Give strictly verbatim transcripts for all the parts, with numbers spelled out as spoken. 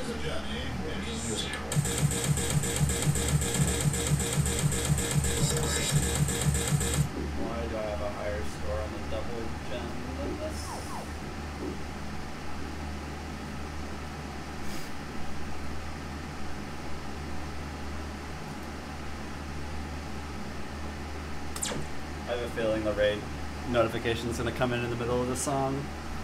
Why do I have a higher score on the double gem than this? I have a feeling the raid notification is going to come in in the middle of the song.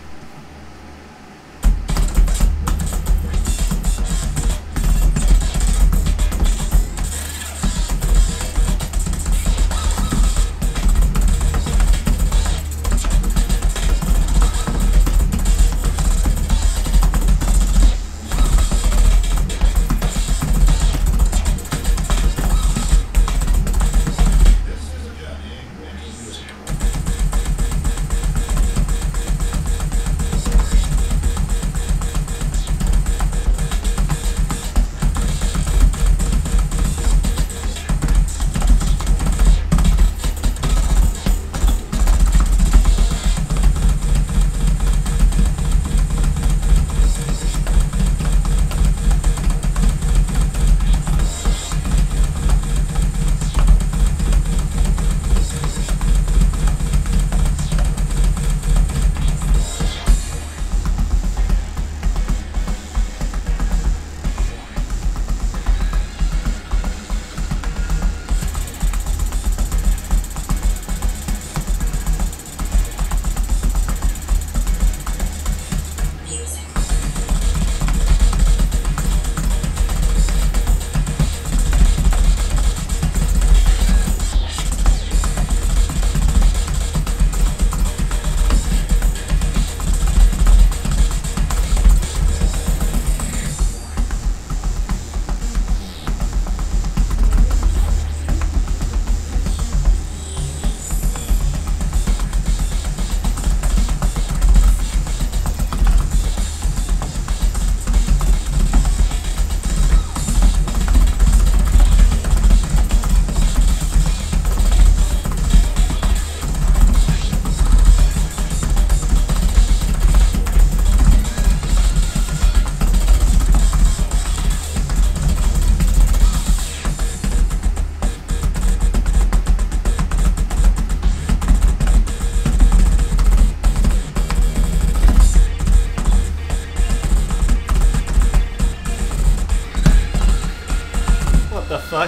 What the fuck?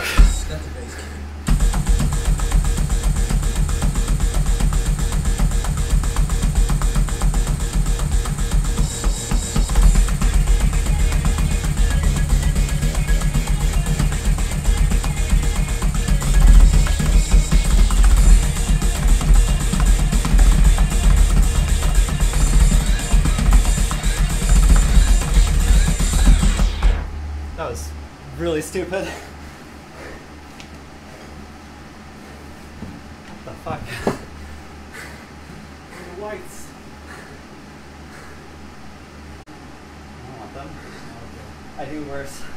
That was really stupid. What the fuck? The whites. I don't want them. I do worse.